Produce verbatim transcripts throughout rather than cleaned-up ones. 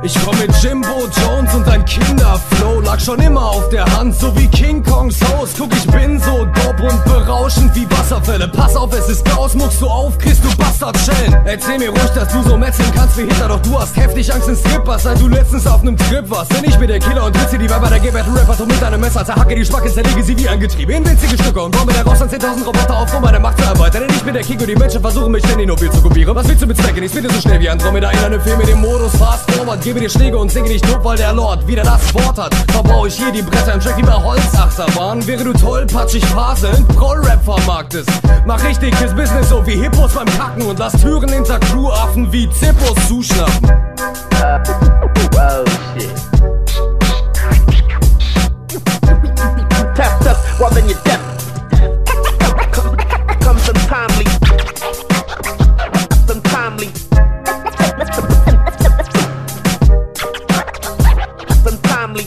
Ich komm mit Jimbo Jones und dein Kinderflow lag schon immer auf der Hand, so wie King Kongs Haus. Guck, ich bin so dope und berauschend wie Wasserfälle. Pass auf, es ist Chaos, muckst du auf, kriegst du Bastardschellen. Erzähl mir ruhig, dass du so metzeln kannst wie Hitler, doch du hast heftig Angst in Strippers, seit du letztens auf nem Trip warst. Denn ich bin der Killer und ritze die Weiber, der G-Battle-Rapper, so mit deinem Messer zerhacke die Schmacke, zerlege sie wie ein Getriebe in winzige Stücke und baue mir daraus an zehntausend Roboter auf, um meine Macht zu erweitern. Denn ich bin der King und die Menschen versuchen mich ständig nur viel zu kopieren. Was willst du bezwecken? Ich bin so schnell wie Andromeda in einem Film mit dem Modus Fast Forward. Gebe dir Schläge und singe nicht nur, weil der Lord wieder das Wort hat. Verbau ich hier die Bretter im Track wie bei Holzachterbahn, während du tollpatschig faselnd Pro-Rap vermarktest. Mach richtiges Business so wie Hippos beim Kacken und lass Türen hinter Crew-Affen wie Zippos zuschnappen. Oh shit. Test, test, well then you're deaf. Come some timely. Some timely. Some timely.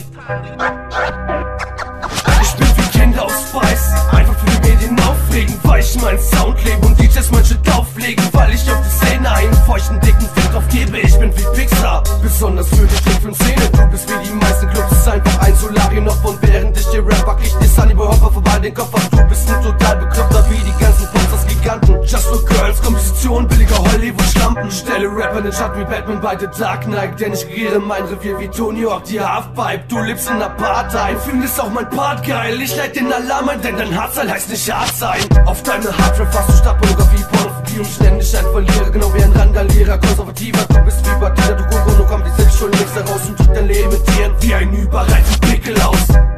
Ich bin wie Kinder aus Weiß, einfach für die Medien aufregen, weil ich meinen Sound lebe und D Js mein Shit auflegen, weil ich auf die Szene einen feuchten, dicken Fick drauf gebe. Ich bin wie Pixar, besonders für die Trickfilm-Szene. Du bist wie die meisten Clubs, ist einfach ein Solarium-Off. Und während ich dir rap, pack ich dir Sunny Boy Hopper vorbei den Koffer. Du bist ein total bekloppter wie die ganzen Popstars Giganten. Just for Girls, Komposition, billiger Hollywood-Schlampen. Stelle Rapper in den Schatten wie Batman bei The Dark Knight, denn ich regiere mein Revier wie Tony Hawk, die Halfpipe. Du lebst in Apartheid, findest auch mein Part geil. Ich leid den Alarm ein, denn dein Hardstyle heißt nicht hart sein. Auf deine Hardtrap fast du Stadtpornografie, Pornophobie und ich nenn dich ein Verlierer, genau wie ein Randalierer, Konservativer. Du bist wie Batida, du Gogo, nur komm die Selbstschuld nichts heraus und drück dein Leben mit Tieren wie ein überreifen Pickel aus.